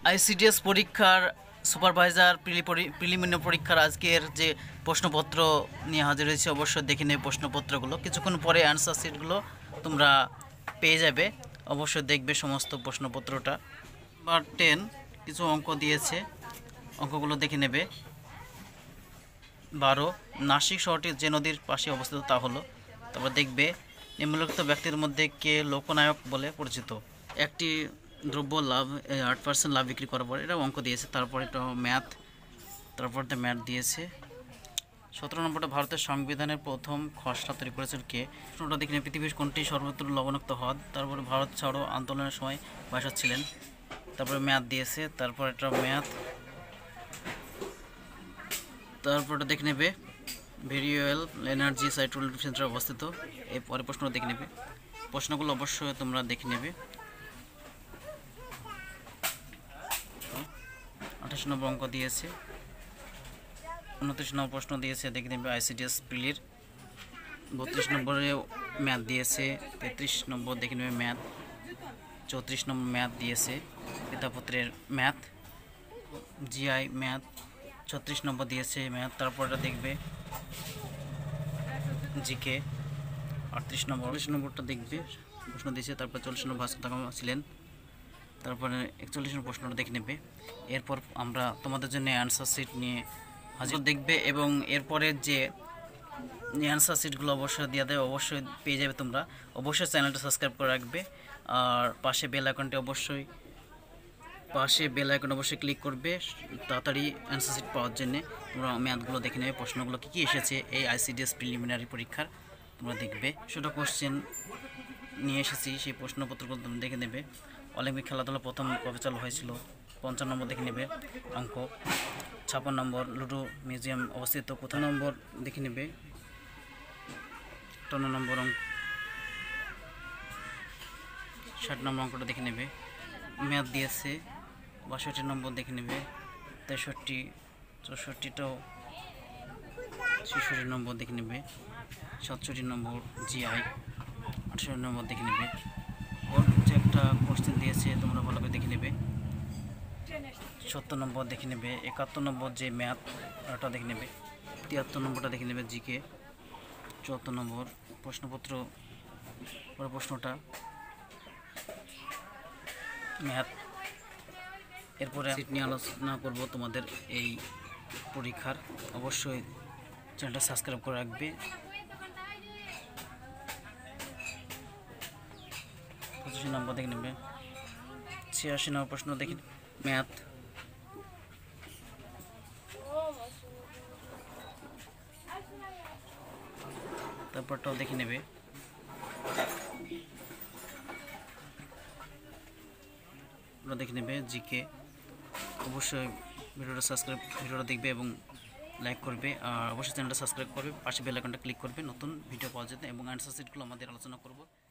ICDS পরীক্ষার supervisor preliminary পরীক্ষার আজকের যে প্রশ্নপত্র নিয়ে হাজির হয়েছে, অবশ্যই দেখে নেবে প্রশ্নপত্রগুলো। কিছুক্ষণ পরে অ্যান্সার শিটগুলো তোমরা পেয়ে যাবে, অবশ্যই দেখবে সমস্ত প্রশ্নপত্রটা। নাম্বার 10 কিছু অঙ্ক দিয়েছে, অঙ্কগুলো দেখে নেবে। 12 নাসিক শহরটি যে নদীর পাশে অবস্থিত তা হলো। তারপর দেখবে নিম্নলিখিত ব্যক্তির মধ্যে কে লোকনায়ক বলে পরিচিত। একটি দ্রব্য লাভ 8% লাভ বিক্রি করার পর এটা অঙ্ক দিয়েছে। তারপর এটা ম্যাথ, তারপর ম্যাথ দিয়েছে। 17 নম্বরটা ভারতের সংবিধানের প্রথম খসড়া তৈরি করেছিল কে। প্রশ্নটা দেখে পৃথিবীর কোনটি সর্বত্র লবণাক্ত হ্রদ। তারপরে ভারত ছাড়ো আন্দোলনের সময় বয়স ছিলেন। তারপরে ম্যাথ দিয়েছে। তারপর এটা ম্যাথ, তারপর এটা দেখে নেবে ভেরিয়েবল এনার্জি সাইট সেন্টারে অবস্থিত। এই পরে প্রশ্নটা দেখে নেবে, প্রশ্নগুলো অবশ্যই তোমরা দেখে নেবে। 28 নম্বর অঙ্ক দিয়েছে। 29 নম্বর প্রশ্ন দিয়েছে, দেখে নেবে ICDS প্রিলির। 32 নম্বরে ম্যাথ দিয়েছে। 33 নম্বর দেখে নেবে ম্যাথ। 34 নম্বর ম্যাথ দিয়েছে, পিতাপত্রের ম্যাথ, GI ম্যাথ। 36 নম্বর দিয়েছে ম্যাথ। তারপর এটা দেখবে জিকে। 38 নম্বরটা দেখবে প্রশ্ন দিয়েছে। তারপর 40 নম্বর ভাস্কর ছিলেন। তারপরে 41 নম্বর প্রশ্নটা দেখে নেবে। এরপর আমরা তোমাদের জন্য অ্যান্সার শিট নিয়ে হাজির দেখবে, এবং এরপরে যে অ্যান্সার শিটগুলো অবশ্যই দিয়ে দেবে, অবশ্যই পেয়ে যাবে তোমরা। অবশ্যই চ্যানেলটা সাবস্ক্রাইব করে রাখবে, আর পাশে বেল আইকনটি অবশ্যই ক্লিক করবে তাড়াতাড়ি অ্যান্সার শিট পাওয়ার জন্য। তোমরা ম্যাথগুলো দেখে নেবে, প্রশ্নগুলো কী এসেছে এই ICDS প্রিলিমিনারি পরীক্ষার তোমরা দেখবে। সেটা কোশ্চেন নিয়ে এসেছি, সেই প্রশ্নপত্রগুলো তোমরা দেখে নেবে। অলিম্পিক খেলাধুলা প্রথম কবে চালু হয়েছিল। 55 নম্বর দেখে নেবে অঙ্ক। 56 নম্বর লুডো মিউজিয়াম অবস্থিত কোথায় নম্বর দেখে নেবে। 58 নম্বর অঙ্ক। 60 নম্বর অঙ্কটা দেখে নেবে। ম্যাথ দিয়েছে। 62 নম্বর দেখে নেবে। 63, 64টাও। 66 নম্বর দেখে নেবে। 67 নম্বর GI। 68 নম্বর দেখে নেবে। ওর যে একটা কোশ্চেন দিয়েছে তোমরা ভালো করে দেখে নেবে। 70 নম্বর দেখে নেবে। 71 নম্বর যে ম্যাথ ওটা দেখে নেবে। 73 নম্বরটা দেখে নেবে জিকে। 74 নম্বর প্রশ্নপত্র প্রশ্নটা ম্যাথ। এরপরে সিট নিয়ে আলোচনা করব তোমাদের এই পরীক্ষার। অবশ্যই চ্যানেলটা সাবস্ক্রাইব করে রাখবে। 25 নম্বর দেখে নেবে। 86 নম্বর প্রশ্ন দেখে ম্যাথ। তারপরটাও দেখে নেবে। দেখে নেবে জিকে। অবশ্যই ভিডিওটা দেখবে এবং লাইক করবে, আর অবশ্যই চ্যানেলটা সাবস্ক্রাইব করবে, পাশে বেল আইকনটা ক্লিক করবে নতুন ভিডিও পাওয়ার জন্য, এবং অ্যান্সার শিটগুলো আমাদের আলোচনা করব।